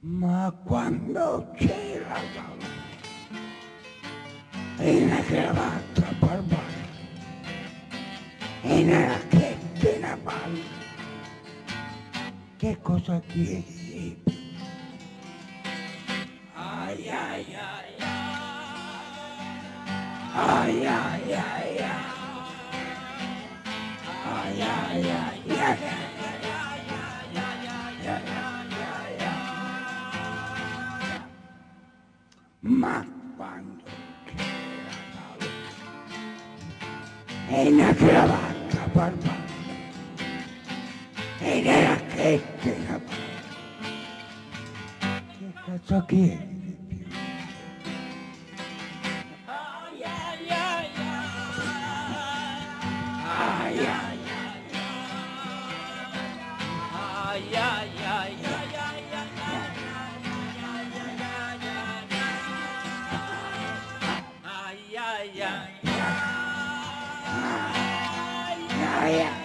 Ma quando c'era in una cravatta barbara, in una racchetta in una palla, che cosa chiedi? Ai ai ai ai ai ai ai ai ai ai ai. Ma quando c'era la luce e una cravatta barbara e le racchette in una palla, che cazzo chiedi di più? Ai ai ai ai ai ai ai ai ai ai ai ai ai.